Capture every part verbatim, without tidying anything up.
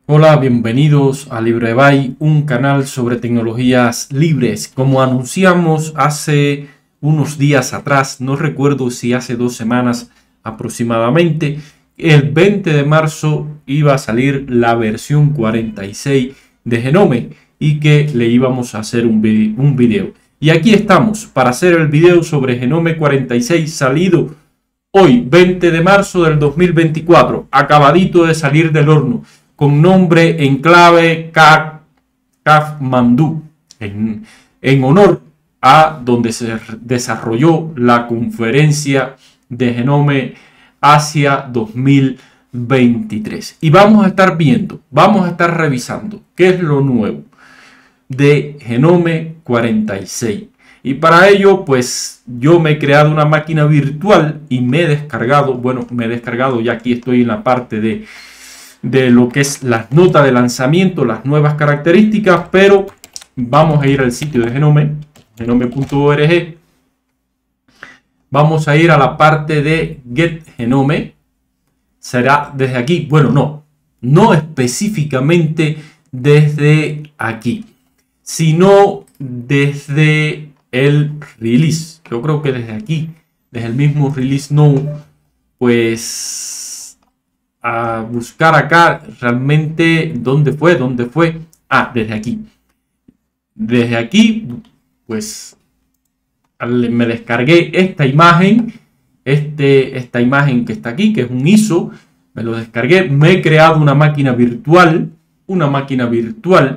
Hola, bienvenidos a LibreBay, un canal sobre tecnologías libres. Como anunciamos hace unos días atrás, no recuerdo si hace dos semanas aproximadamente, el veinte de marzo iba a salir la versión cuarenta y seis de Genome y que le íbamos a hacer un, vi un video. Y aquí estamos para hacer el video sobre Genome cuarenta y seis salido hoy, veinte de marzo del dos mil veinticuatro, acabadito de salir del horno, con nombre en clave Kathmandú, en, en honor a donde se desarrolló la conferencia de Genome Asia dos mil veintitrés. Y vamos a estar viendo, vamos a estar revisando qué es lo nuevo de Genome cuarenta y seis. Y para ello, pues yo me he creado una máquina virtual y me he descargado, bueno, me he descargado, ya aquí estoy en la parte de de lo que es las notas de lanzamiento, las nuevas características, pero vamos a ir al sitio de Genome, genome punto org. Vamos a ir a la parte de Get Genome. Será desde aquí. Bueno, no, no específicamente desde aquí, sino desde el release. Yo creo que desde aquí, desde el mismo release no, pues a buscar acá realmente dónde fue, dónde fue. Ah, desde aquí. Desde aquí, pues me descargué esta imagen, este, esta imagen que está aquí, que es un I S O. Me lo descargué, me he creado una máquina virtual, una máquina virtual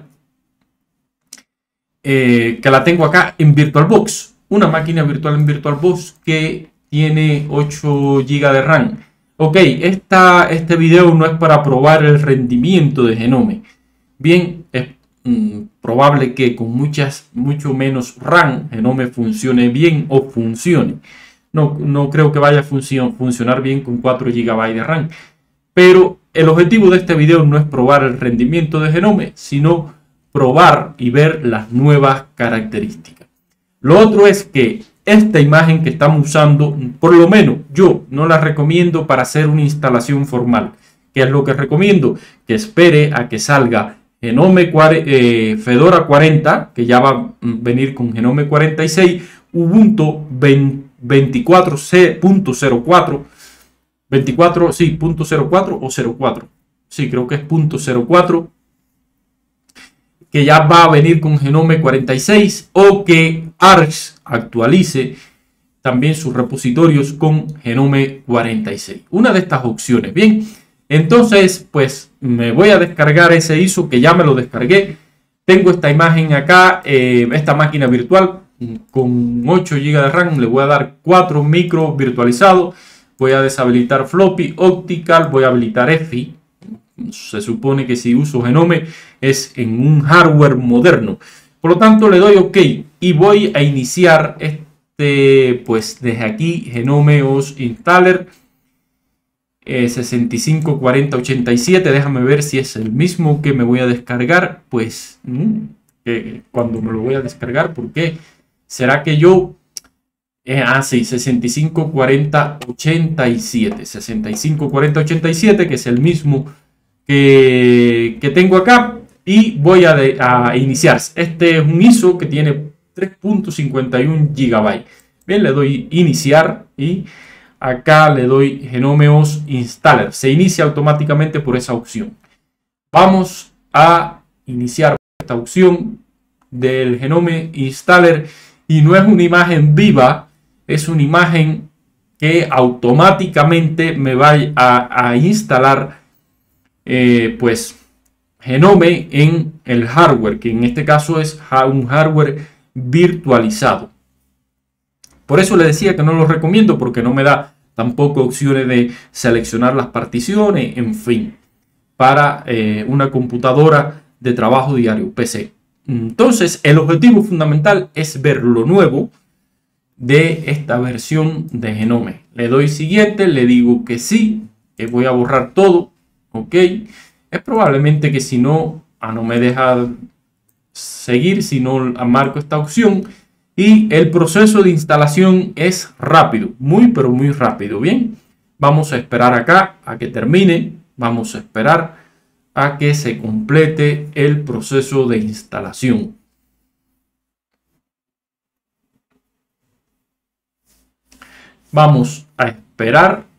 eh, que la tengo acá en VirtualBox. Una máquina virtual en VirtualBox que tiene ocho gigas de RAM. Ok, esta, este video no es para probar el rendimiento de Genome. Bien, es mm, probable que con muchas, mucho menos RAM Genome funcione bien o funcione. No, no creo que vaya a funcio funcionar bien con cuatro gigas de RAM. Pero el objetivo de este video no es probar el rendimiento de Genome, sino probar y ver las nuevas características. Lo otro es que esta imagen que estamos usando, por lo menos yo no la recomiendo para hacer una instalación formal. ¿Qué es lo que recomiendo? Que espere a que salga Genome eh, Fedora cuarenta, que ya va a venir con Genome cuarenta y seis, Ubuntu veinticuatro punto cero cuatro, veinticuatro, sí, punto cero cuatro o cero cuatro. Sí, creo que es punto cero cuatro. Que ya va a venir con Genome cuarenta y seis, o que Arch actualice también sus repositorios con Genome cuarenta y seis. Una de estas opciones. Bien, entonces pues me voy a descargar ese I S O que ya me lo descargué. Tengo esta imagen acá, eh, esta máquina virtual con ocho gigas de RAM. Le voy a dar cuatro micro virtualizados. Voy a deshabilitar floppy, optical, voy a habilitar E F I. Se supone que si uso Genome es en un hardware moderno. Por lo tanto le doy OK y voy a iniciar este, pues desde aquí, Genome O S Installer eh, sesenta y cinco cuarenta ochenta y siete. Déjame ver si es el mismo que me voy a descargar. Pues mmm, eh, cuando me lo voy a descargar, ¿por qué? ¿Será que yo... Eh, ah, sí, sesenta y cinco cuarenta ochenta y siete. sesenta y cinco cuarenta ochenta y siete, que es el mismo Que, que tengo acá, y voy a, de, a iniciar. Este es un I S O que tiene tres punto cincuenta y uno gigabytes. Bien, le doy iniciar y acá le doy Genome O S Installer. Se inicia automáticamente por esa opción. Vamos a iniciar esta opción del Genome Installer y no es una imagen viva, es una imagen que automáticamente me va a, a instalar Eh, pues Genome en el hardware, que en este caso es un hardware virtualizado. Por eso le decía que no lo recomiendo, porque no me da tampoco opciones de seleccionar las particiones, en fin, para eh, una computadora de trabajo diario, P C. Entonces el objetivo fundamental es ver lo nuevo de esta versión de Genome. Le doy siguiente, le digo que sí, que voy a borrar todo. Ok, es probablemente que si no, ah, no me deja seguir, si no marco esta opción. Y el proceso de instalación es rápido, muy pero muy rápido. Bien, vamos a esperar acá a que termine. Vamos a esperar a que se complete el proceso de instalación. Vamos a esperar.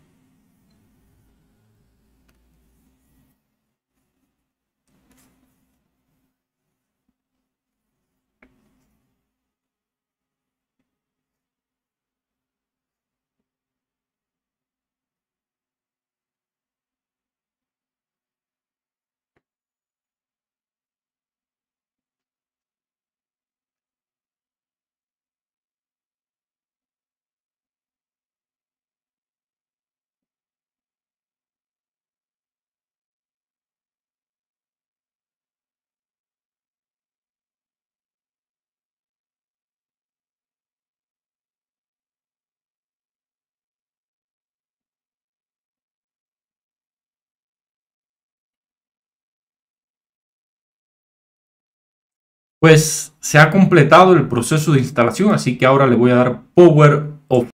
Pues se ha completado el proceso de instalación, así que ahora le voy a dar Power Off.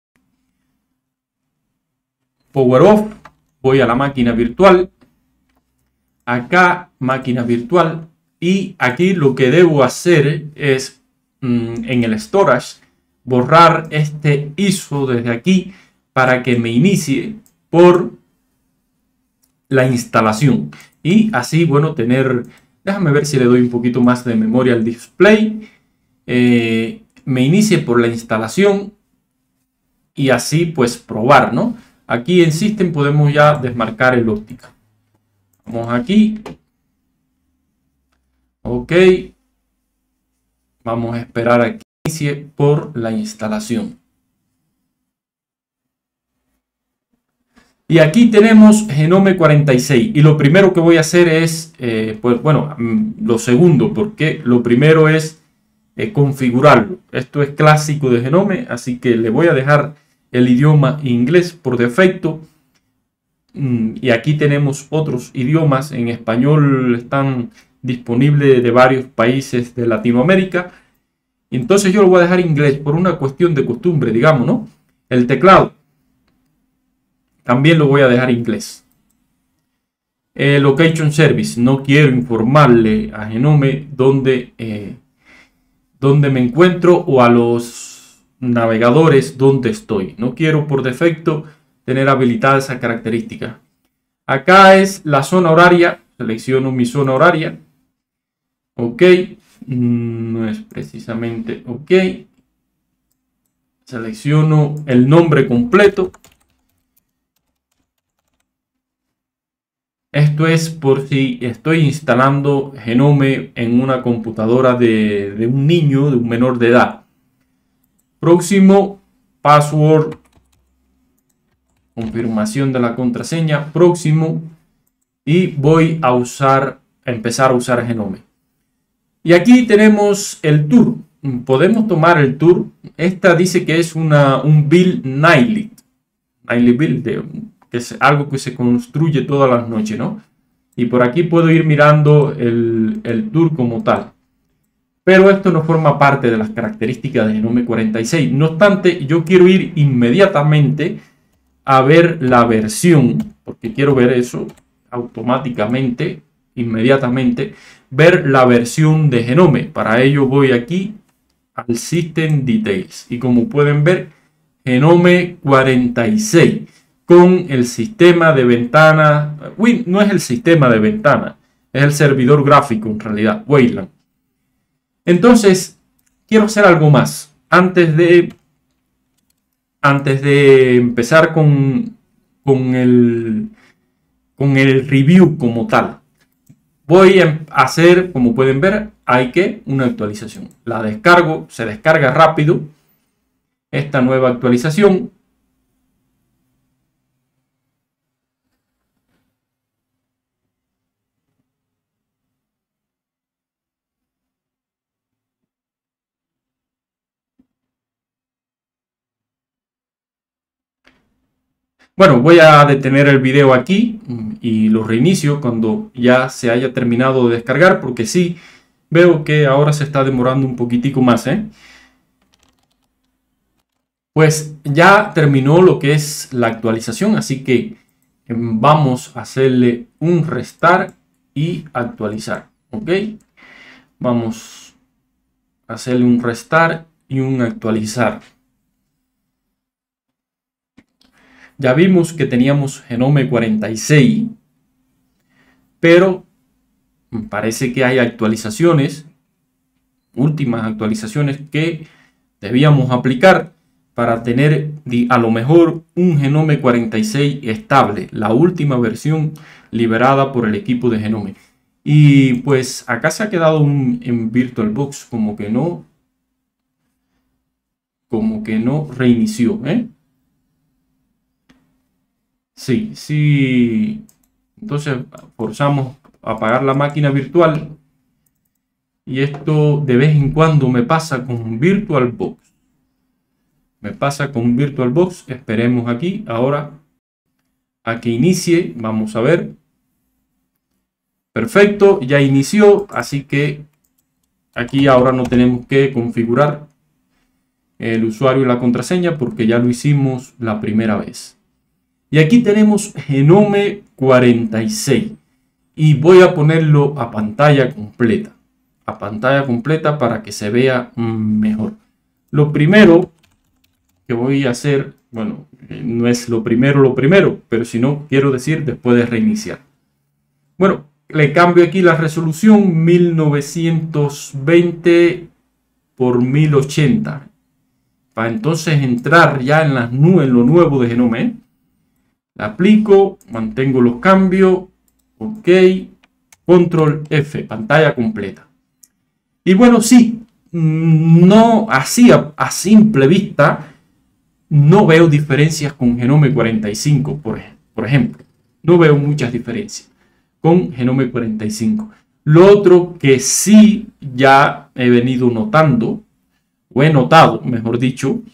Power Off, voy a la máquina virtual. Acá, máquina virtual. Y aquí lo que debo hacer es, mmm, en el storage, borrar este I S O desde aquí para que me inicie por la instalación. Y así, bueno, tener... Déjame ver si le doy un poquito más de memoria al display. Eh, me inicie por la instalación y así pues probar, ¿no? Aquí en System podemos ya desmarcar el óptica. Vamos aquí. Ok. Vamos a esperar a que inicie por la instalación. Y aquí tenemos Genome cuarenta y seis. Y lo primero que voy a hacer es, eh, pues bueno, lo segundo, porque lo primero es eh, configurarlo. Esto es clásico de Genome, así que le voy a dejar el idioma inglés por defecto. Y aquí tenemos otros idiomas. En español están disponibles de varios países de Latinoamérica. Entonces yo lo voy a dejar inglés por una cuestión de costumbre, digamos, ¿no? El teclado también lo voy a dejar inglés. El Location Service, no quiero informarle a Genome dónde, eh, dónde me encuentro o a los navegadores dónde estoy. No quiero por defecto tener habilitada esa característica. Acá es la zona horaria. Selecciono mi zona horaria. Ok. No es precisamente ok. Selecciono el nombre completo. Esto es por si estoy instalando Genome en una computadora de, de un niño, de un menor de edad. Próximo, password. Confirmación de la contraseña. Próximo. Y voy a usar, a empezar a usar Genome. Y aquí tenemos el tour. Podemos tomar el tour. Esta dice que es una, un build nightly. Nightly build de... que es algo que se construye todas las noches, ¿no? Y por aquí puedo ir mirando el, el tour como tal. Pero esto no forma parte de las características de Genome cuarenta y seis. No obstante, yo quiero ir inmediatamente a ver la versión, porque quiero ver eso automáticamente, inmediatamente, ver la versión de Genome. Para ello voy aquí al System Details. Y como pueden ver, Genome cuarenta y seis. Con el sistema de ventana, Win, no es el sistema de ventana, es el servidor gráfico en realidad, Wayland. Entonces, quiero hacer algo más. Antes de, antes de empezar con, con, el, con el review como tal, voy a hacer, como pueden ver, hay que una actualización. La descargo, se descarga rápido esta nueva actualización. Bueno, voy a detener el video aquí y lo reinicio cuando ya se haya terminado de descargar, porque sí veo que ahora se está demorando un poquitico más, ¿eh? Pues ya terminó lo que es la actualización, así que vamos a hacerle un restart y actualizar. Ok, vamos a hacerle un restart y un actualizar. Ya vimos que teníamos Genome cuarenta y seis, pero parece que hay actualizaciones, últimas actualizaciones que debíamos aplicar para tener a lo mejor un Genome cuarenta y seis estable, la última versión liberada por el equipo de Genome. Y pues acá se ha quedado un, en VirtualBox como que no como que no reinició, ¿eh? Sí, sí. Entonces forzamos a apagar la máquina virtual. Y esto de vez en cuando me pasa con VirtualBox. Me pasa con VirtualBox. Esperemos aquí ahora a que inicie. Vamos a ver. Perfecto, ya inició. Así que aquí ahora no tenemos que configurar el usuario y la contraseña porque ya lo hicimos la primera vez. Y aquí tenemos Genome cuarenta y seis. Y voy a ponerlo a pantalla completa. A pantalla completa para que se vea mejor. Lo primero que voy a hacer, bueno, no es lo primero lo primero, pero si no, quiero decir después de reiniciar. Bueno, le cambio aquí la resolución mil novecientos veinte por mil ochenta. Para entonces entrar ya en las nubes, en lo nuevo de Genome. ¿eh? La aplico, mantengo los cambios, ok, control F, pantalla completa. Y bueno, sí, no así a, a simple vista, no veo diferencias con Genome cuarenta y cinco, por, por ejemplo. No veo muchas diferencias con Genome cuarenta y cinco. Lo otro que sí ya he venido notando, o he notado, mejor dicho,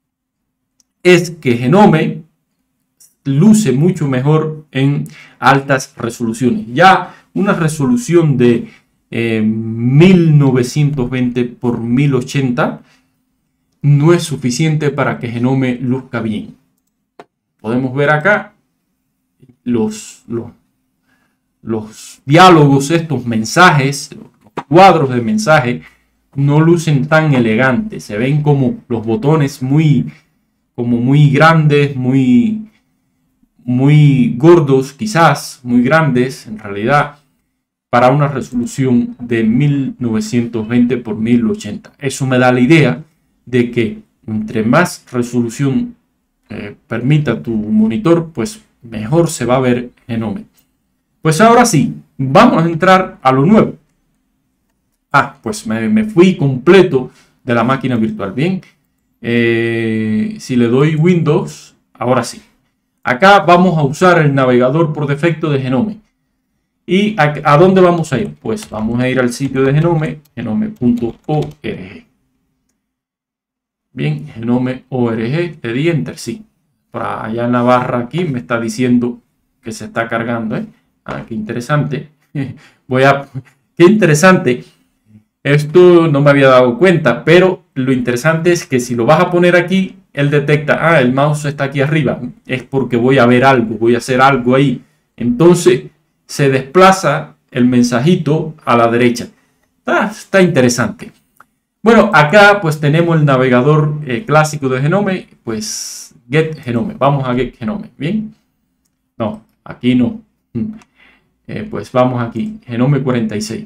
es que Genome luce mucho mejor en altas resoluciones. Ya una resolución de eh, mil novecientos veinte por mil ochenta no es suficiente para que Genome luzca bien. Podemos ver acá los, los, los diálogos, estos mensajes, los cuadros de mensaje no lucen tan elegantes. Se ven como los botones muy, como muy grandes, muy muy gordos, quizás muy grandes en realidad, para una resolución de mil novecientos veinte por mil ochenta. Eso me da la idea de que entre más resolución eh, permita tu monitor, pues mejor se va a ver Genome. Pues ahora sí, vamos a entrar a lo nuevo. Ah, pues me, me fui completo de la máquina virtual. Bien, eh, si le doy Windows, ahora sí. Acá vamos a usar el navegador por defecto de Genome. ¿Y a, a dónde vamos a ir? Pues vamos a ir al sitio de Genome, genome punto org. Bien, Genome punto org, le di Enter, sí. Para allá en la barra aquí me está diciendo que se está cargando. ¿eh? Ah, qué interesante. Voy a... Qué interesante. Esto no me había dado cuenta, pero lo interesante es que si lo vas a poner aquí, él detecta, ah, el mouse está aquí arriba, es porque voy a ver algo, voy a hacer algo ahí. Entonces se desplaza el mensajito a la derecha. Ah, está interesante. Bueno, acá pues tenemos el navegador eh, clásico de Genome, pues Get Genome. Vamos a Get Genome, ¿bien? No, aquí no. Eh, pues vamos aquí, Genome cuarenta y seis.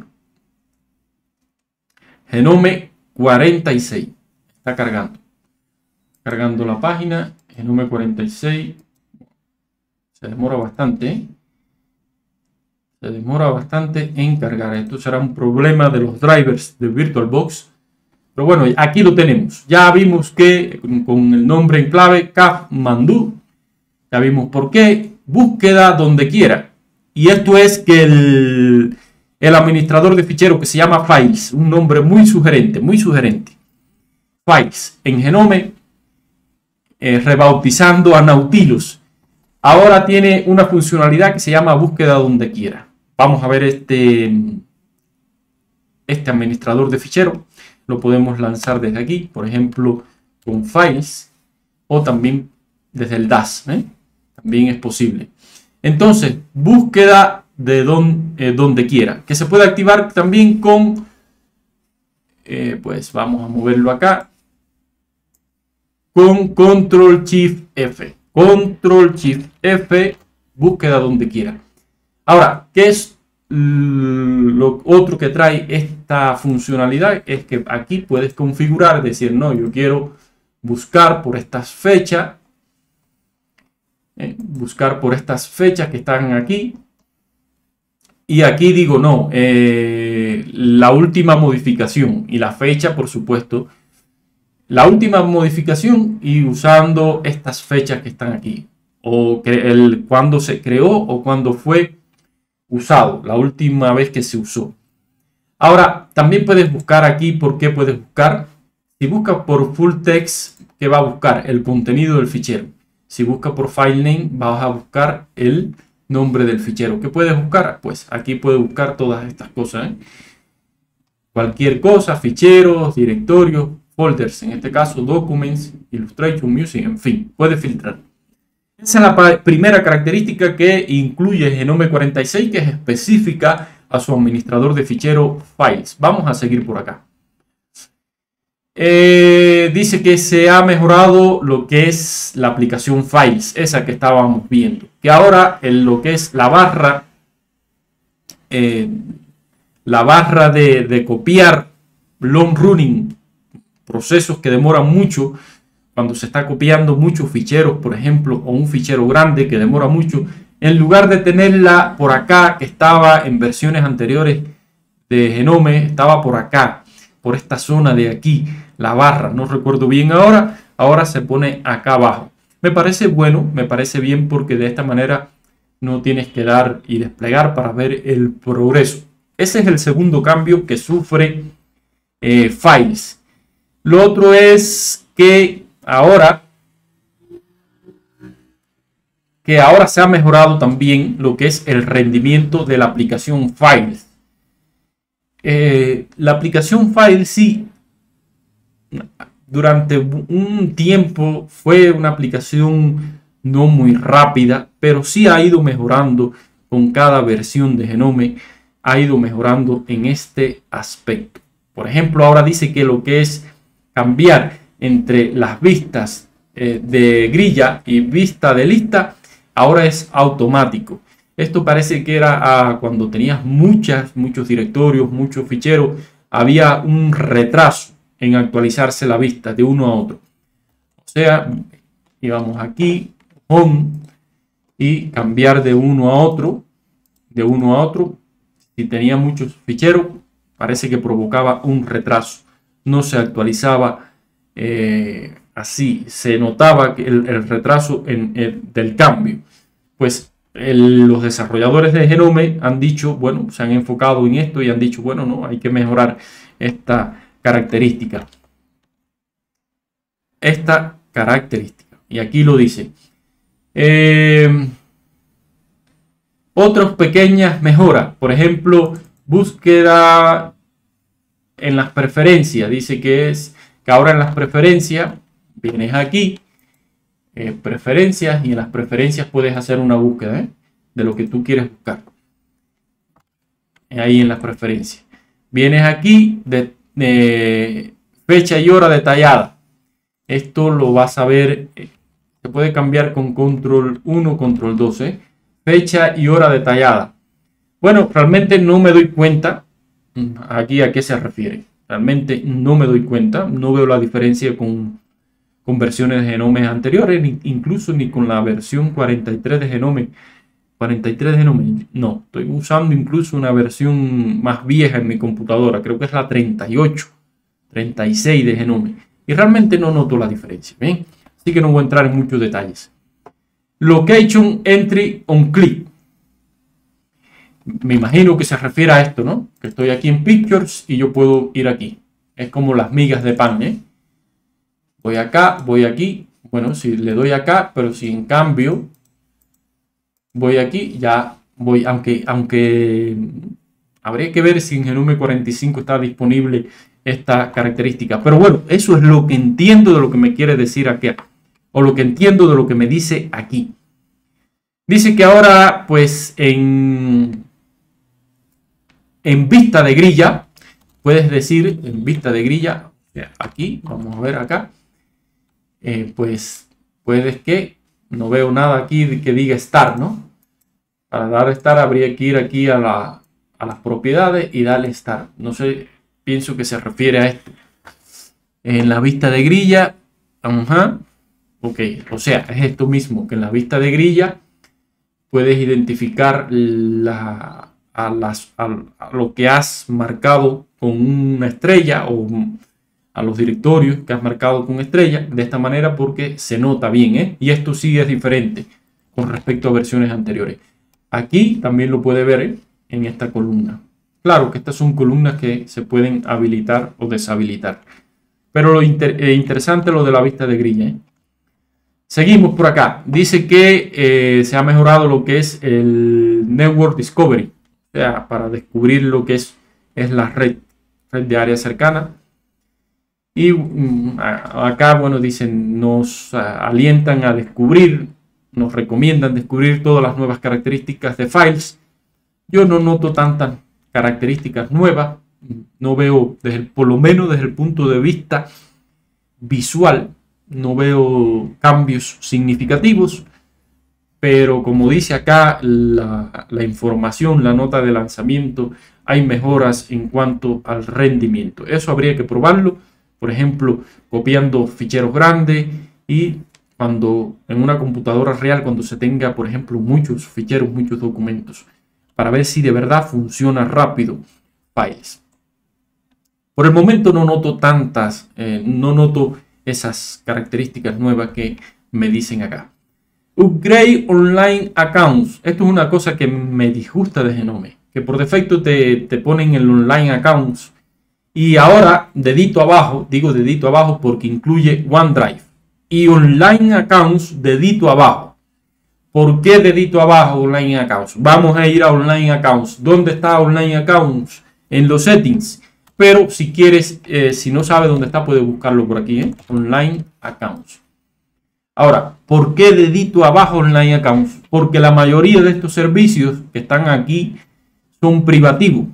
Genome cuarenta y seis. Está cargando. Cargando la página. Genome cuarenta y seis. Se demora bastante. ¿eh? Se demora bastante en cargar. Esto será un problema de los drivers de VirtualBox. Pero bueno, aquí lo tenemos. Ya vimos que con el nombre en clave Kathmandu. Ya vimos por qué. Búsqueda donde quiera. Y esto es que el... el administrador de ficheros que se llama Files, un nombre muy sugerente, muy sugerente. Files en Genome, eh, rebautizando a Nautilus. Ahora tiene una funcionalidad que se llama búsqueda donde quiera. Vamos a ver este, este administrador de ficheros. Lo podemos lanzar desde aquí, por ejemplo, con Files, o también desde el D A S. ¿eh? También es posible. Entonces, búsqueda de don, eh, donde quiera, que se puede activar también con, eh, pues vamos a moverlo acá, con Control Shift F. Control Shift F, búsqueda donde quiera. Ahora, ¿qué es lo otro que trae esta funcionalidad? Es que aquí puedes configurar, decir, no, yo quiero buscar por estas fechas, eh, buscar por estas fechas que están aquí. Y aquí digo, no, eh, la última modificación y la fecha, por supuesto, la última modificación y usando estas fechas que están aquí, o que el cuando se creó o cuando fue usado, la última vez que se usó. Ahora, también puedes buscar aquí. ¿Por qué puedes buscar? Si buscas por full text, ¿qué va a buscar? El contenido del fichero. Si buscas por file name, vas a buscar el nombre del fichero. ¿Qué puedes buscar? Pues aquí puedes buscar todas estas cosas, ¿eh? Cualquier cosa, ficheros, directorios, folders, en este caso Documents, Illustration, Music, en fin, puedes filtrar. Esa es la primera característica que incluye Genome cuarenta y seis, que es específica a su administrador de ficheros Files. Vamos a seguir por acá. Eh, dice que se ha mejorado lo que es la aplicación Files, esa que estábamos viendo. Que ahora en lo que es la barra, eh, la barra de, de copiar long running, procesos que demoran mucho, cuando se está copiando muchos ficheros, por ejemplo, o un fichero grande que demora mucho, en lugar de tenerla por acá, que estaba en versiones anteriores de Genome, estaba por acá, por esta zona de aquí, la barra, no recuerdo bien ahora, ahora se pone acá abajo. Me parece bueno, me parece bien, porque de esta manera no tienes que dar y desplegar para ver el progreso. Ese es el segundo cambio que sufre eh, Files. Lo otro es que ahora, que ahora se ha mejorado también lo que es el rendimiento de la aplicación Files. Eh, la aplicación Files, sí, durante un tiempo fue una aplicación no muy rápida, pero sí ha ido mejorando con cada versión de Genome, ha ido mejorando en este aspecto. Por ejemplo, ahora dice que lo que es cambiar entre las vistas eh, de grilla y vista de lista, ahora es automático. Esto parece que era ah, cuando tenías muchas, muchos directorios, muchos ficheros, había un retraso en actualizarse la vista de uno a otro. O sea, íbamos aquí, home, y cambiar de uno a otro, de uno a otro. Si tenía muchos ficheros, parece que provocaba un retraso. No se actualizaba eh, así, se notaba que el, el retraso en, el, del cambio. Pues el, los desarrolladores de Genome han dicho, bueno, se han enfocado en esto y han dicho, bueno, no, hay que mejorar esta característica. Esta característica. Y aquí lo dice. Eh, otras pequeñas mejoras, por ejemplo, búsqueda en las preferencias. Dice que es que ahora en las preferencias vienes aquí, eh, preferencias, y en las preferencias puedes hacer una búsqueda ¿eh? de lo que tú quieres buscar. Ahí en las preferencias. Vienes aquí de, de fecha y hora detallada. Esto lo vas a ver. Eh, se puede cambiar con control uno, control dos. ¿eh? Fecha y hora detallada. Bueno, realmente no me doy cuenta aquí a qué se refiere. Realmente no me doy cuenta. No veo la diferencia con, con versiones de Genome anteriores, ni, incluso ni con la versión cuarenta y tres de Genome. cuarenta y tres de Genome. No, estoy usando incluso una versión más vieja en mi computadora. Creo que es la treinta y ocho, treinta y seis de Genome. Y realmente no noto la diferencia. ¿Bien? Así que no voy a entrar en muchos detalles. Location Entry on Click. Me imagino que se refiere a esto, ¿no? Que estoy aquí en Pictures y yo puedo ir aquí. Es como las migas de pan, ¿eh? Voy acá, voy aquí. Bueno, si le doy acá, pero si en cambio voy aquí, ya voy, aunque, aunque habría que ver si en Genome cuarenta y cinco está disponible esta característica. Pero bueno, eso es lo que entiendo de lo que me quiere decir aquí, o lo que entiendo de lo que me dice aquí. Dice que ahora, pues, en, en vista de grilla, puedes decir en vista de grilla, aquí, vamos a ver acá, eh, pues puedes que, no veo nada aquí que diga Start, ¿no? Para dar Start habría que ir aquí a, la, a las propiedades y darle Start. No sé, pienso que se refiere a esto. En la vista de grilla, ajá, ok, o sea, es esto mismo, que en la vista de grilla puedes identificar la, a, las, a, a lo que has marcado con una estrella o a los directorios que has marcado con estrella, de esta manera porque se nota bien, ¿eh? Y esto sí es diferente con respecto a versiones anteriores. Aquí también lo puede ver, ¿eh? En esta columna. Claro que estas son columnas que se pueden habilitar o deshabilitar. Pero lo inter eh, interesante es lo de la vista de grilla, ¿eh? Seguimos por acá. Dice que eh, se ha mejorado lo que es el Network Discovery. O sea, para descubrir lo que es, es la red, red de área cercana. Y um, acá, bueno, dicen, nos uh, alientan a descubrir, nos recomiendan descubrir todas las nuevas características de Files. Yo no noto tantas características nuevas. No veo, desde el, por lo menos desde el punto de vista visual, no veo cambios significativos, pero como dice acá la, la información, la nota de lanzamiento, hay mejoras en cuanto al rendimiento. Eso habría que probarlo, por ejemplo, copiando ficheros grandes y cuando en una computadora real, cuando se tenga, por ejemplo, muchos ficheros, muchos documentos, para ver si de verdad funciona rápido Files. Por el momento no noto tantas, eh, no noto esas características nuevas que me dicen acá. Upgrade Online Accounts. Esto es una cosa que me disgusta de Genome, que por defecto te, te ponen el Online Accounts y ahora dedito abajo, digo dedito abajo porque incluye OneDrive y Online Accounts dedito abajo. ¿Por qué dedito abajo Online Accounts? Vamos a ir a Online Accounts. ¿Dónde está Online Accounts? En los settings. Pero si quieres, eh, si no sabes dónde está, puedes buscarlo por aquí, ¿eh? Online Accounts. Ahora, ¿por qué dedito abajo Online Accounts? Porque la mayoría de estos servicios que están aquí son privativos.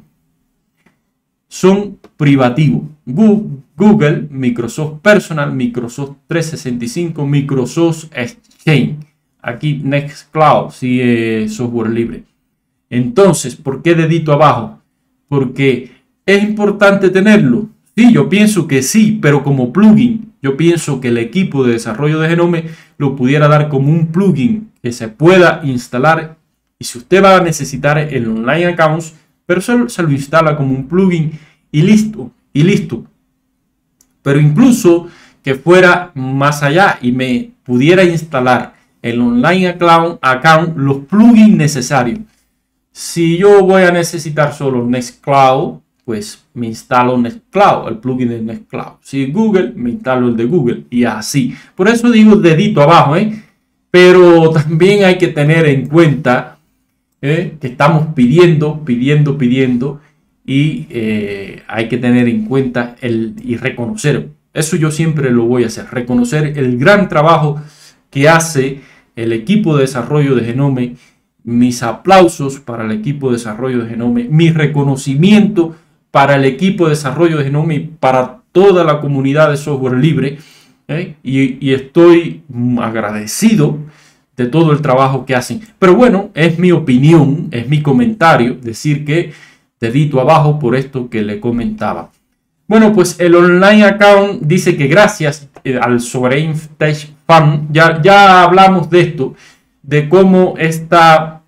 Son privativos. Google, Microsoft Personal, Microsoft trescientos sesenta y cinco, Microsoft Exchange. Aquí Nextcloud, si es software libre. Entonces, ¿por qué dedito abajo? Porque ¿es importante tenerlo? Sí, yo pienso que sí, pero como plugin, yo pienso que el equipo de desarrollo de Genome lo pudiera dar como un plugin que se pueda instalar. Y si usted va a necesitar el Online Accounts, pero se, se lo instala como un plugin y listo, y listo. Pero incluso que fuera más allá y me pudiera instalar el Online Account, los plugins necesarios. Si yo voy a necesitar solo Nextcloud, pues me instalo Nextcloud, el plugin de Nextcloud. Si Google, me instalo el de Google y así. Por eso digo dedito abajo, ¿eh? Pero también hay que tener en cuenta ¿eh? que estamos pidiendo, pidiendo, pidiendo y eh, hay que tener en cuenta el, y reconocer. Eso yo siempre lo voy a hacer, reconocer el gran trabajo que hace el equipo de desarrollo de Genome. Mis aplausos para el equipo de desarrollo de Genome, mi reconocimiento para el equipo de desarrollo de Genome y para toda la comunidad de software libre. ¿eh? Y, y estoy agradecido de todo el trabajo que hacen. Pero bueno, es mi opinión, es mi comentario, decir que dedito abajo por esto que le comentaba. Bueno, pues el Online Account dice que gracias eh, al Sovereign Tech Fund, ya, ya hablamos de esto, de cómo esta,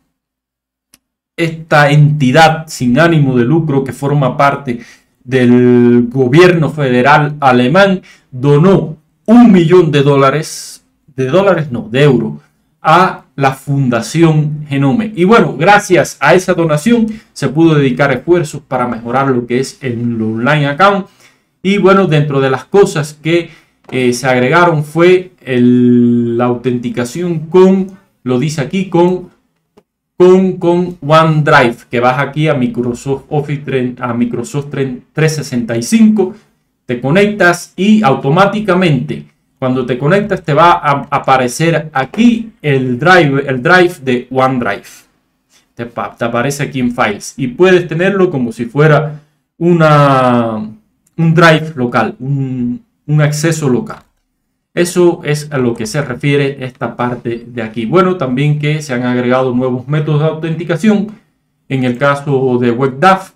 esta entidad sin ánimo de lucro que forma parte del gobierno federal alemán donó un millón de dólares, de dólares no, de euros, a la Fundación Genome. Y bueno, gracias a esa donación se pudo dedicar esfuerzos para mejorar lo que es el Online Account. Y bueno, dentro de las cosas que eh, se agregaron fue el, la autenticación con, lo dice aquí, con, con, con OneDrive, que vas aquí a Microsoft Office, a Microsoft trescientos sesenta y cinco, te conectas y automáticamente cuando te conectas te va a aparecer aquí el drive, el drive de OneDrive. te, te aparece aquí en Files y puedes tenerlo como si fuera una, un drive local, un, un acceso local. Eso es a lo que se refiere esta parte de aquí. Bueno, también que se han agregado nuevos métodos de autenticación. En el caso de WebDAV,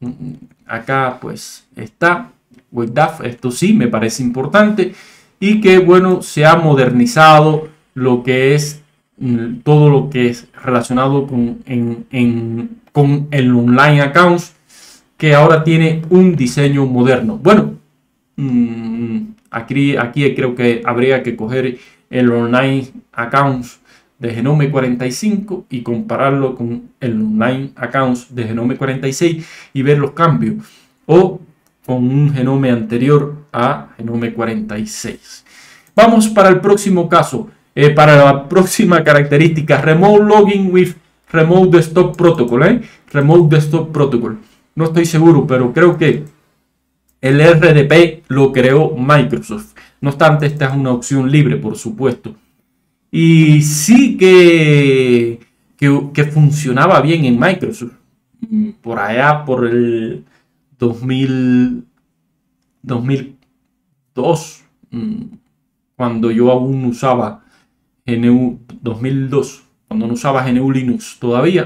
acá pues está WebDAV, esto sí me parece importante, y que bueno, se ha modernizado lo que es todo lo que es relacionado con, en, en, con el online accounts, que ahora tiene un diseño moderno. Bueno, mmm, aquí, aquí creo que habría que coger el online accounts de Genome cuarenta y cinco y compararlo con el online accounts de Genome cuarenta y seis y ver los cambios, o con un Genome anterior a Genome cuarenta y seis. Vamos para el próximo caso. Eh, para la próxima característica, Remote Login with Remote Desktop Protocol. ¿eh? Remote Desktop Protocol. No estoy seguro, pero creo que el R D P lo creó Microsoft. No obstante, esta es una opción libre, por supuesto. Y sí que, que, que funcionaba bien en Microsoft. Por allá, por el dos mil, dos mil dos, cuando yo aún usaba G N U, dos mil dos, cuando no usaba G N U Linux todavía,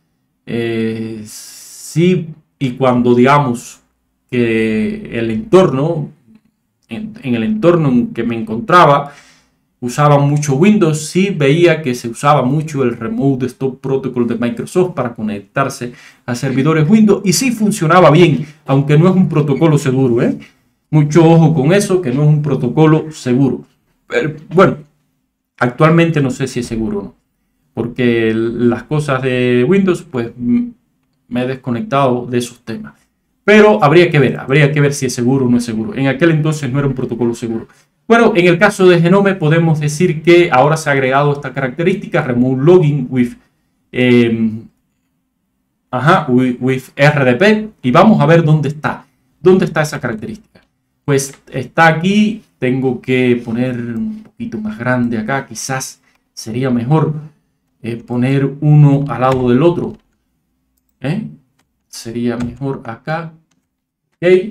eh, sí, y cuando digamos que el entorno, en, en el entorno en que me encontraba, usaba mucho Windows, sí veía que se usaba mucho el Remote Desktop Protocol de Microsoft para conectarse a servidores Windows, y sí funcionaba bien, aunque no es un protocolo seguro, ¿eh? Mucho ojo con eso, que no es un protocolo seguro. Pero, bueno, actualmente no sé si es seguro o no, porque las cosas de Windows, pues me he desconectado de esos temas. Pero habría que ver, habría que ver si es seguro o no es seguro. En aquel entonces no era un protocolo seguro. Bueno, en el caso de Genome podemos decir que ahora se ha agregado esta característica, Remote Login with, eh, ajá, with, with R D P, y vamos a ver dónde está. ¿Dónde está esa característica? Pues está aquí. Tengo que poner un poquito más grande acá. Quizás sería mejor eh, poner uno al lado del otro. ¿Eh? Sería mejor acá. Ok.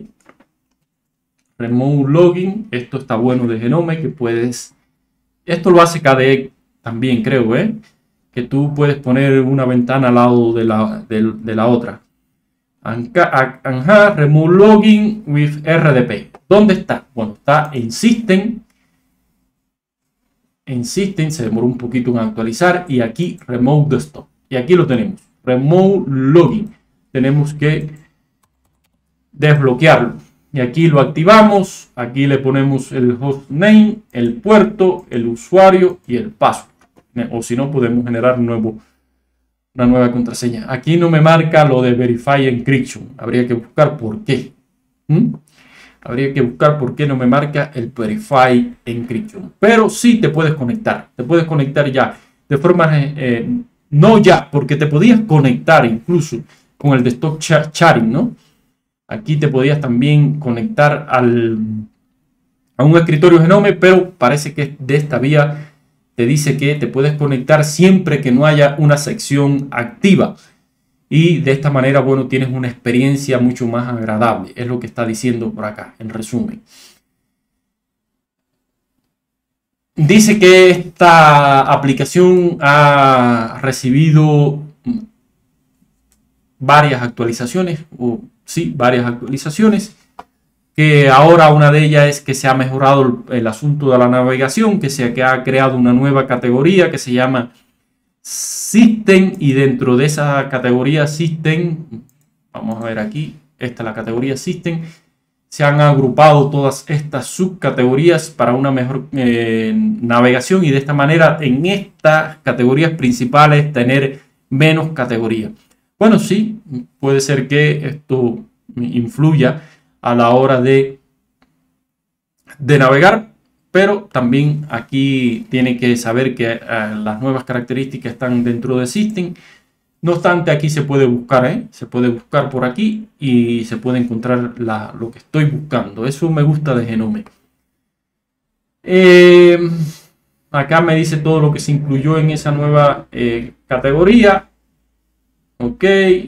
Remote Login. Esto está bueno de Genome, que puedes... Esto lo hace K D E también, creo, ¿eh? Que tú puedes poner una ventana al lado de la, de, de la otra. Ajá, Remote Login with R D P. ¿Dónde está? Bueno, está en System. En System se demoró un poquito en actualizar. Y aquí Remote Desktop. Y aquí lo tenemos. Remote Login. Tenemos que desbloquearlo. Y aquí lo activamos. Aquí le ponemos el hostname, el puerto, el usuario y el password. O si no, podemos generar un nuevo, una nueva contraseña. Aquí no me marca lo de Verify Encryption. Habría que buscar por qué. ¿Mm? Habría que buscar por qué no me marca el Verify Encryption. Pero sí te puedes conectar. Te puedes conectar ya. De forma... Eh, no ya, porque te podías conectar incluso con el desktop sharing, ¿no? Aquí te podías también conectar al, a un escritorio Genome, pero parece que de esta vía te dice que te puedes conectar siempre que no haya una sección activa. Y de esta manera, bueno, tienes una experiencia mucho más agradable. Es lo que está diciendo por acá, en resumen. Dice que esta aplicación ha recibido varias actualizaciones, o sí, varias actualizaciones. Que ahora una de ellas es que se ha mejorado el, el asunto de la navegación, que se que ha creado una nueva categoría que se llama System, y dentro de esa categoría System, vamos a ver aquí, esta es la categoría System, se han agrupado todas estas subcategorías para una mejor eh, navegación, y de esta manera en estas categorías principales tener menos categorías. Bueno, sí, puede ser que esto influya a la hora de, de navegar, pero también aquí tiene que saber que uh, las nuevas características están dentro de System. No obstante, aquí se puede buscar, ¿eh? Se puede buscar por aquí y se puede encontrar la, lo que estoy buscando. Eso me gusta de Genome. Eh, acá me dice todo lo que se incluyó en esa nueva eh, categoría. Ok.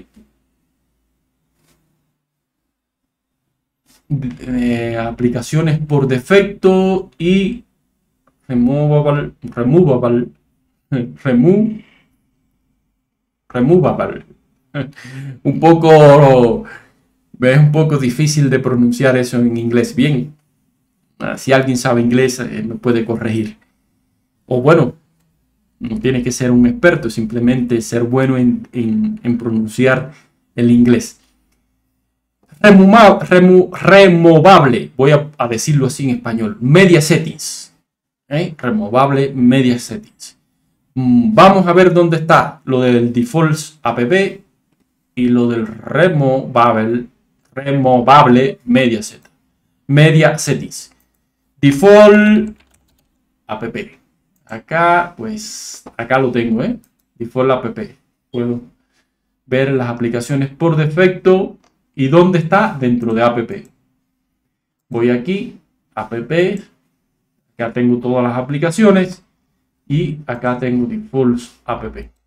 Eh, aplicaciones por defecto y removable, removable, remove, removable. Un poco, es un poco difícil de pronunciar eso en inglés bien. Si alguien sabe inglés, eh, me puede corregir. O bueno, no tiene que ser un experto, simplemente ser bueno en, en, en pronunciar el inglés. Remova, remo, removable, voy a, a decirlo así en español, media settings. ¿Eh? Removable media settings. Mm, vamos a ver dónde está lo del defaults app y lo del removable, removable media set, media settings. Default app. Acá, pues, acá lo tengo, ¿eh? Default app. Puedo ver las aplicaciones por defecto y dónde está dentro de app. Voy aquí, app. Acá tengo todas las aplicaciones y acá tengo defaults app.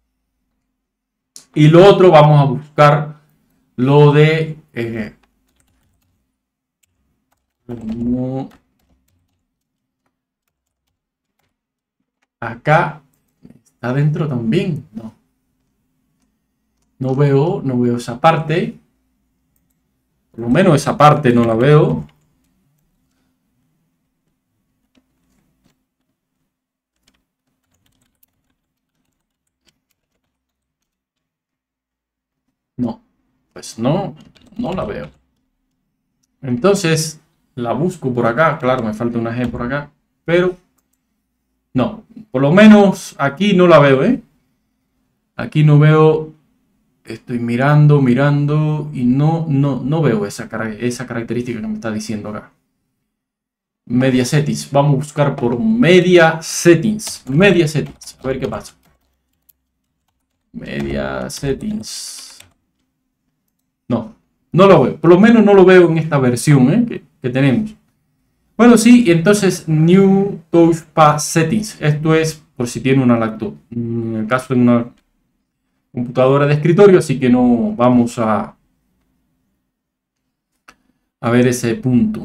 Y lo otro, vamos a buscar lo de eh, no, acá está dentro también. No, no veo, no veo esa parte. Por lo menos esa parte no la veo. No, pues no, no la veo. Entonces la busco por acá. Claro, me falta una G por acá, pero no, por lo menos aquí no la veo, ¿eh? Aquí no veo. Estoy mirando, mirando y no, no, no veo esa, esa característica que me está diciendo acá. Media settings. Vamos a buscar por media settings. Media settings. A ver qué pasa. Media settings. No, no lo veo. Por lo menos no lo veo en esta versión, ¿eh? que, que tenemos. Bueno, sí, entonces New Touchpad Settings. Esto es por si tiene una laptop. En el caso de una computadora de escritorio, así que no vamos a, a ver ese punto.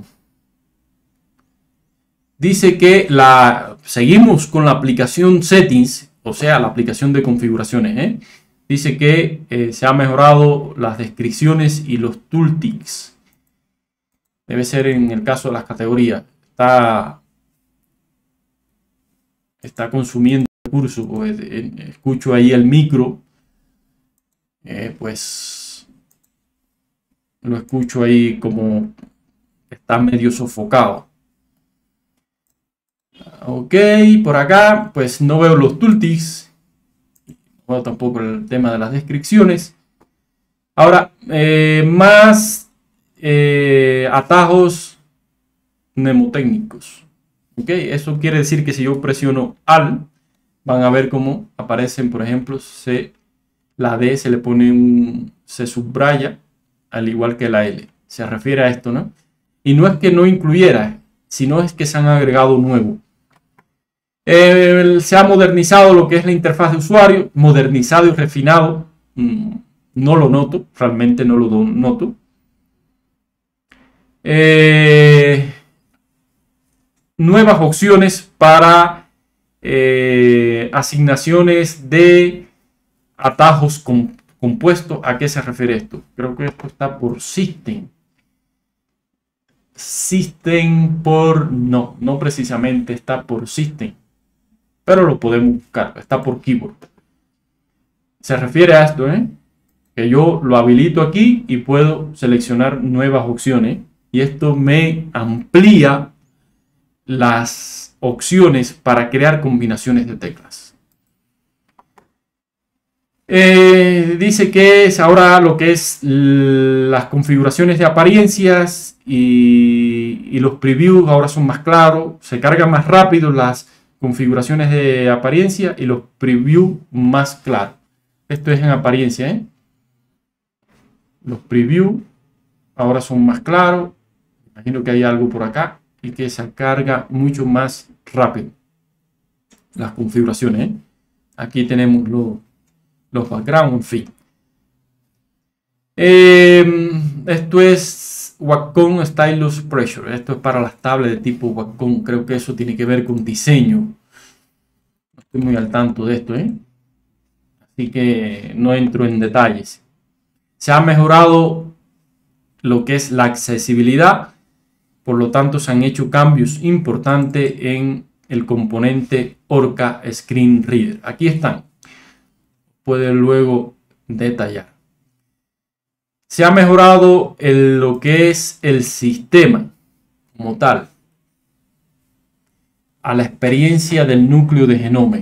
Dice que la seguimos con la aplicación Settings, o sea, la aplicación de configuraciones. ¿eh? Dice que eh, se han mejorado las descripciones y los tooltips. Debe ser en el caso de las categorías. Está, está consumiendo recursos. Pues, eh, escucho ahí el micro. Eh, pues lo escucho ahí como está medio sofocado. Ok, por acá pues no veo los tooltips, no veo tampoco el tema de las descripciones. Ahora, eh, más eh, atajos mnemotécnicos. Ok, eso quiere decir que si yo presiono Alt, van a ver cómo aparecen, por ejemplo, se la D se le pone un, se subraya, al igual que la L. Se refiere a esto, ¿no? Y no es que no incluyera, sino es que se han agregado nuevo. Eh, se ha modernizado lo que es la interfaz de usuario, modernizado y refinado. Mm, no lo noto, realmente no lo noto. Eh, nuevas opciones para eh, asignaciones de atajos com compuestos. ¿A qué se refiere esto? Creo que esto está por System. System por... No, no precisamente está por System. Pero lo podemos buscar. Está por Keyboard. Se refiere a esto, ¿eh? Que yo lo habilito aquí y puedo seleccionar nuevas opciones. Y esto me amplía las opciones para crear combinaciones de teclas. Eh, dice que es ahora lo que es las configuraciones de apariencias y, y los previews ahora son más claros, se cargan más rápido las configuraciones de apariencia y los previews más claros. Esto es en apariencia, ¿eh? Los previews ahora son más claros. Imagino que hay algo por acá y que se carga mucho más rápido las configuraciones, ¿eh? Aquí tenemos los los background, en fin. Eh, esto es Wacom Stylus Pressure. Esto es para las tablas de tipo Wacom. Creo que eso tiene que ver con diseño. No estoy muy al tanto de esto, ¿eh? Así que no entro en detalles. Se ha mejorado lo que es la accesibilidad. Por lo tanto, se han hecho cambios importantes en el componente Orca Screen Reader. Aquí están. Pueden luego detallar. Se ha mejorado el, lo que es el sistema como tal, a la experiencia del núcleo de Genome.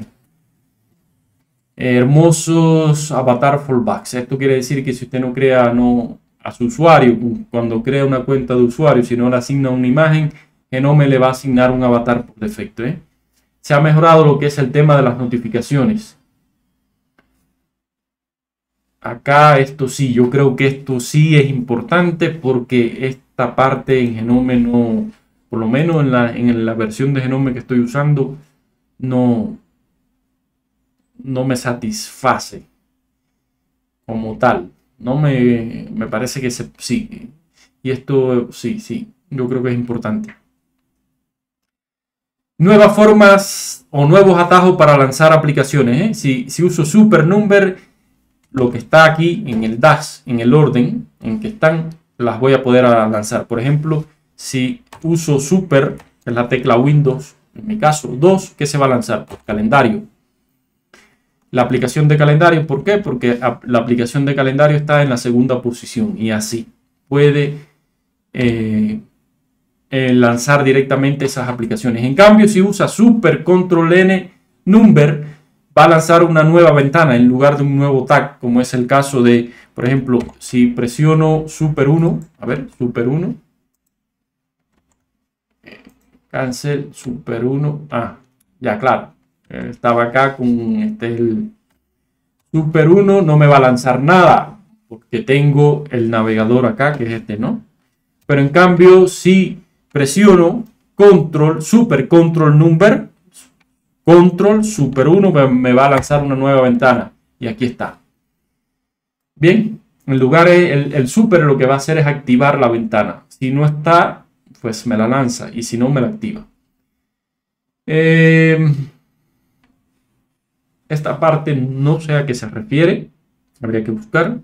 Hermosos avatar fallbacks. Esto quiere decir que si usted no crea no, a su usuario, cuando crea una cuenta de usuario, si no le asigna una imagen, Genome le va a asignar un avatar por defecto, ¿eh? Se ha mejorado lo que es el tema de las notificaciones. Acá esto sí, yo creo que esto sí es importante porque esta parte en Genome no, por lo menos en la, en la versión de Genome que estoy usando, no, no me satisface como tal. No me, me parece que se, sí. Y esto sí, sí, yo creo que es importante. Nuevas formas o nuevos atajos para lanzar aplicaciones, ¿eh? Si, si uso SuperNumber, lo que está aquí en el dash, en el orden en que están, las voy a poder lanzar. Por ejemplo, si uso Super, que es la tecla Windows, en mi caso dos, ¿qué se va a lanzar? Pues calendario. La aplicación de calendario, ¿por qué? Porque la aplicación de calendario está en la segunda posición y así puede eh, eh, lanzar directamente esas aplicaciones. En cambio, si usa Super Control N Number, va a lanzar una nueva ventana en lugar de un nuevo tag, como es el caso de, por ejemplo, si presiono Super uno, a ver, Super uno, cancel, Super uno, ah, ya claro, estaba acá con este, el Super uno, no me va a lanzar nada, porque tengo el navegador acá, que es este, ¿no? Pero en cambio, si presiono Control, Super Control Number, Control Super uno me va a lanzar una nueva ventana y aquí está. Bien, en lugar de el, el Super lo que va a hacer es activar la ventana. Si no está, pues me la lanza y si no me la activa. Eh, esta parte no sé a qué se refiere, habría que buscar.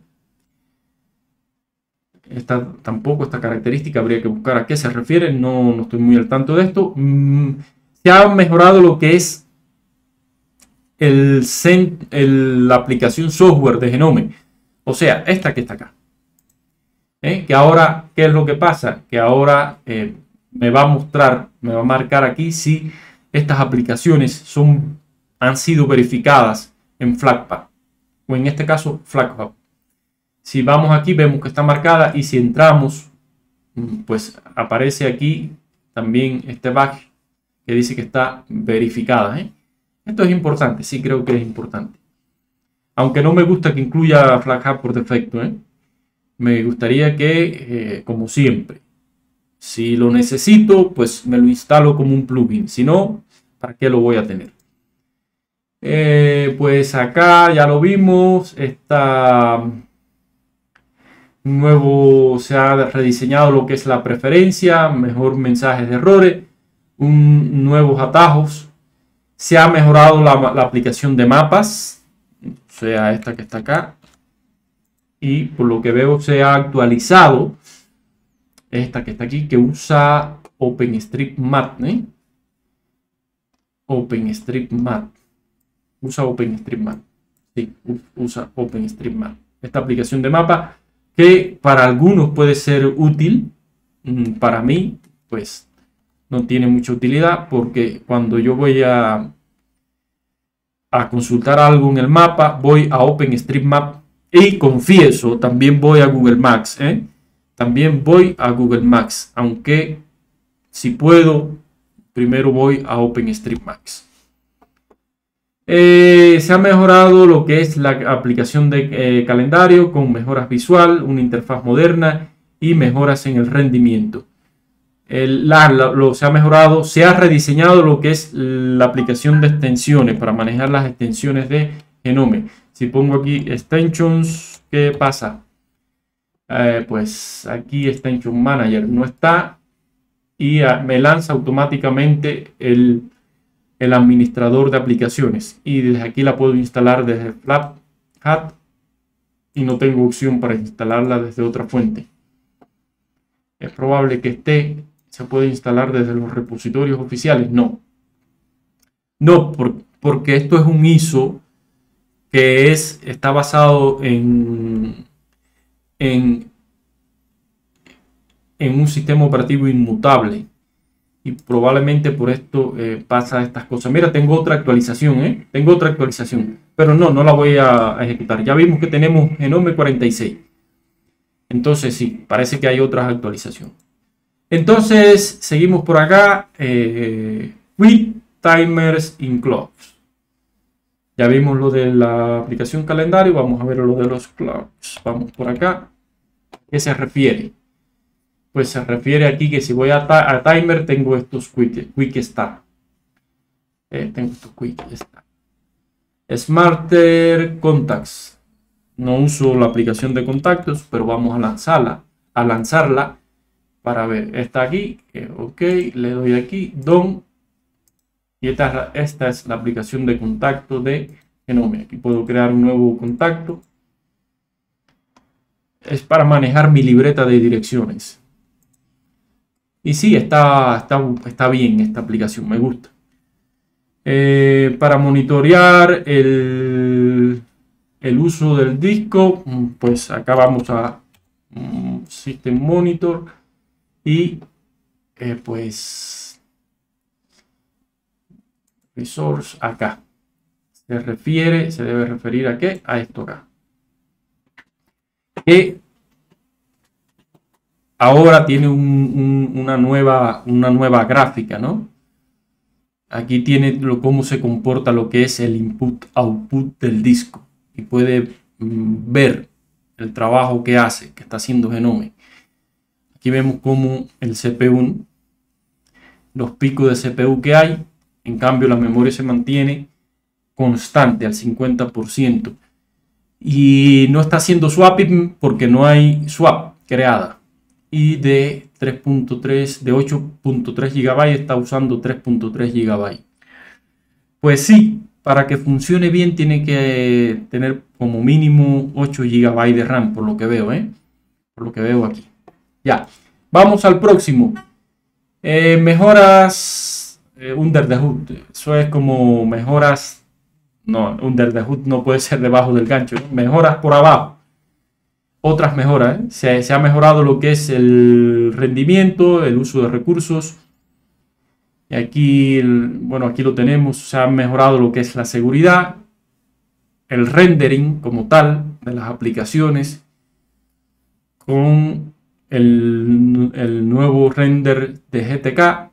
Esta, tampoco esta característica habría que buscar a qué se refiere, no, no estoy muy al tanto de esto. Mm, se ha mejorado lo que es El, el, la aplicación software de Genome, o sea, esta que está acá, ¿eh? Que ahora, ¿qué es lo que pasa? Que ahora eh, me va a mostrar, me va a marcar aquí si estas aplicaciones son, han sido verificadas en Flatpak, o en este caso Flatpak. Si vamos aquí vemos que está marcada y si entramos, pues aparece aquí también este badge que dice que está verificada, ¿eh? Esto es importante, sí creo que es importante. Aunque no me gusta que incluya Flathub por defecto, ¿eh? Me gustaría que, eh, como siempre, si lo necesito, pues me lo instalo como un plugin. Si no, ¿para qué lo voy a tener? Eh, pues acá ya lo vimos. Está nuevo, se ha rediseñado lo que es la preferencia, mejor mensajes de errores, un, nuevos atajos. Se ha mejorado la, la aplicación de mapas, o sea, esta que está acá. Y por lo que veo se ha actualizado esta que está aquí, que usa OpenStreetMap, ¿eh? OpenStreetMap. Usa OpenStreetMap. Sí, usa OpenStreetMap. Esta aplicación de mapa que para algunos puede ser útil. Para mí, pues no tiene mucha utilidad porque cuando yo voy a, a consultar algo en el mapa, voy a OpenStreetMap y confieso, también voy a Google Maps, ¿eh? También voy a Google Maps, aunque si puedo, primero voy a OpenStreetMap. Eh, se ha mejorado lo que es la aplicación de eh, calendario con mejoras visual, una interfaz moderna y mejoras en el rendimiento. El, la, la, lo se ha mejorado, se ha rediseñado lo que es la aplicación de extensiones para manejar las extensiones de Genome. Si pongo aquí extensions, ¿qué pasa? Eh, pues aquí Extension Manager no está y uh, me lanza automáticamente el, el administrador de aplicaciones y desde aquí la puedo instalar desde Flathead y no tengo opción para instalarla desde otra fuente. Es probable que esté, se puede instalar desde los repositorios oficiales. No, no, por, porque esto es un I S O que es, está basado en, en, en un sistema operativo inmutable. Y probablemente por esto eh, pasa estas cosas. Mira, tengo otra actualización, ¿eh? Tengo otra actualización. Pero no, no la voy a ejecutar. Ya vimos que tenemos Genome cuarenta y seis. Entonces sí, parece que hay otras actualizaciones. Entonces, seguimos por acá. Eh, with timers in clocks. Ya vimos lo de la aplicación calendario. Vamos a ver lo de los clocks. Vamos por acá. ¿A qué se refiere? Pues se refiere aquí que si voy a, a timer tengo estos quick, quick start. Eh, tengo estos quick start. Smarter Contacts. No uso la aplicación de contactos, pero vamos a lanzarla. A lanzarla para ver. Está aquí. Eh, ok. Le doy aquí. Done. Y esta, esta es la aplicación de contacto de Genome. Aquí puedo crear un nuevo contacto. Es para manejar mi libreta de direcciones. Y sí, está, está, está bien esta aplicación, me gusta. Eh, para monitorear el, el uso del disco, pues acá vamos a um, System Monitor y eh, pues Resource acá. Se refiere, se debe referir a qué? A esto acá. Que ahora tiene un, un, una, nueva, una nueva gráfica, ¿no? Aquí tiene lo, cómo se comporta lo que es el input-output del disco. Y puede mm, ver el trabajo que hace, que está haciendo Genome. Aquí vemos cómo el C P U, los picos de C P U que hay, en cambio la memoria se mantiene constante al cincuenta por ciento. Y no está haciendo swapping porque no hay swap creada. Y de tres punto tres, de ocho punto tres gigabytes está usando tres punto tres gigabytes. Pues sí, para que funcione bien tiene que tener como mínimo ocho gigabytes de RAM, por lo que veo, ¿eh? Por lo que veo aquí. Ya, vamos al próximo. Eh, mejoras eh, under the hood. Eso es como mejoras. No, under the hood no puede ser debajo del gancho, ¿no? Mejoras por abajo. Otras mejoras, ¿eh? se, se ha mejorado lo que es el rendimiento, el uso de recursos. Y aquí, el, bueno, aquí lo tenemos, se ha mejorado lo que es la seguridad, el rendering como tal de las aplicaciones con el, el nuevo render de G T K.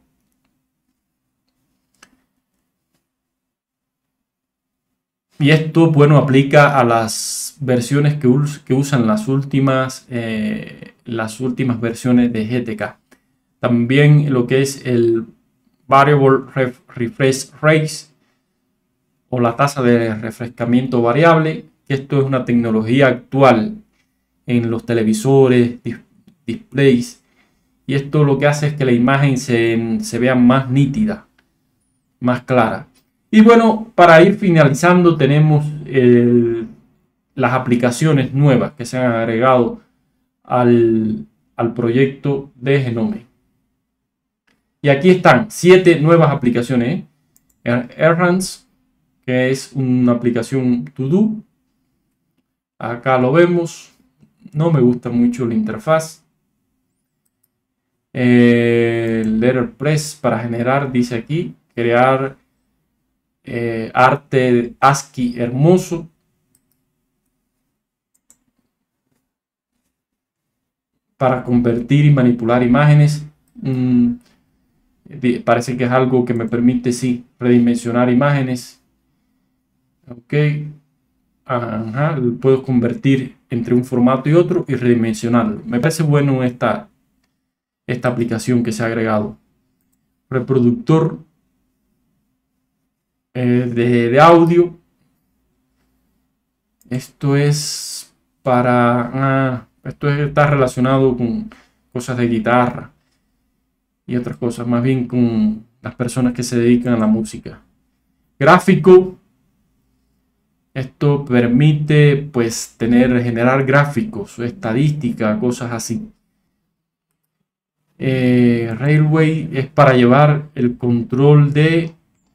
Y esto, bueno, aplica a las versiones que, us que usan las últimas, eh, las últimas versiones de G T K. También lo que es el Variable Ref Refresh Rate o la tasa de refrescamiento variable. Esto es una tecnología actual en los televisores, dis displays. Y esto lo que hace es que la imagen se, se vea más nítida, más clara. Y bueno, para ir finalizando tenemos el, las aplicaciones nuevas que se han agregado al, al proyecto de Genome. Y aquí están siete nuevas aplicaciones. ¿eh? Errands, que es una aplicación to do. Acá lo vemos. No me gusta mucho la interfaz. Eh, Letterpress para generar, dice aquí, crear eh, arte ASCII hermoso. Para convertir y manipular imágenes. Mm, parece que es algo que me permite, sí, redimensionar imágenes. Ok. Ajá, puedo convertir entre un formato y otro y redimensionarlo. Me parece bueno esta, esta aplicación que se ha agregado. Reproductor eh, de, de audio. Esto es para... Ah, Esto está relacionado con cosas de guitarra y otras cosas, más bien con las personas que se dedican a la música. Gráfico. Esto permite pues tener, generar gráficos, estadística, cosas así. Eh, Railway es para llevar el control de,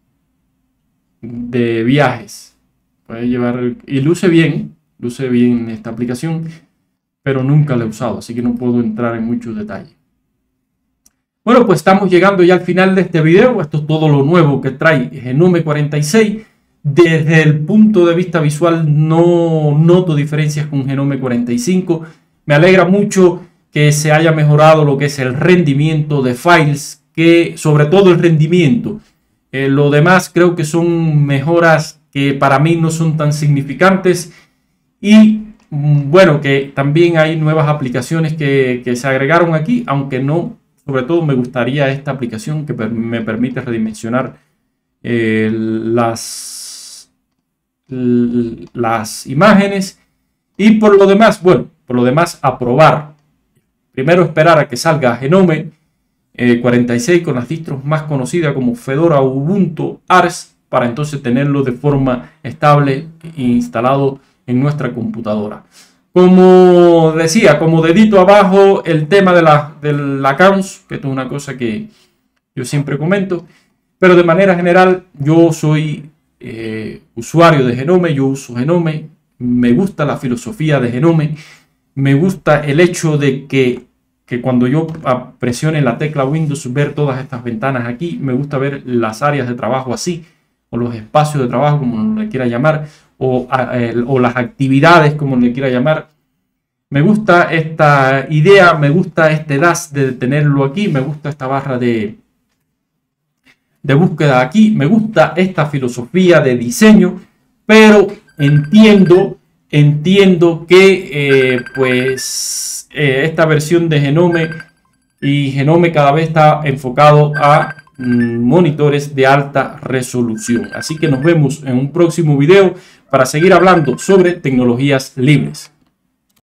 de viajes. Puede llevar, y luce bien, luce bien esta aplicación, pero nunca la he usado, así que no puedo entrar en muchos detalles. Bueno, pues estamos llegando ya al final de este video. Esto es todo lo nuevo que trae Genome cuarenta y seis. Desde el punto de vista visual no noto diferencias con Genome cuarenta y cinco. Me alegra mucho que se haya mejorado lo que es el rendimiento de files, que sobre todo el rendimiento. Eh, lo demás creo que son mejoras que para mí no son tan significantes. Y bueno, que también hay nuevas aplicaciones que, que se agregaron aquí, aunque no, sobre todo me gustaría esta aplicación que per me permite redimensionar eh, las, las imágenes. Y por lo demás, bueno, por lo demás aprobar. Primero esperar a que salga Genome eh, cuarenta y seis con las distros más conocidas como Fedora, Ubuntu, Arch, para entonces tenerlo de forma estable instalado en nuestra computadora. Como decía, como dedito abajo, el tema de la, del accounts, que esto es una cosa que yo siempre comento, pero de manera general yo soy eh, usuario de Genome, yo uso Genome, me gusta la filosofía de Genome, me gusta el hecho de que, que cuando yo presione la tecla Windows ver todas estas ventanas aquí, me gusta ver las áreas de trabajo así, o los espacios de trabajo, como le quiera llamar, o, eh, o las actividades, como le quiera llamar. Me gusta esta idea, me gusta este dash de tenerlo aquí, me gusta esta barra de, de búsqueda aquí, me gusta esta filosofía de diseño, pero entiendo, entiendo que eh, pues eh, esta versión de Genome y Genome cada vez está enfocado a monitores de alta resolución. Así que nos vemos en un próximo video para seguir hablando sobre tecnologías libres.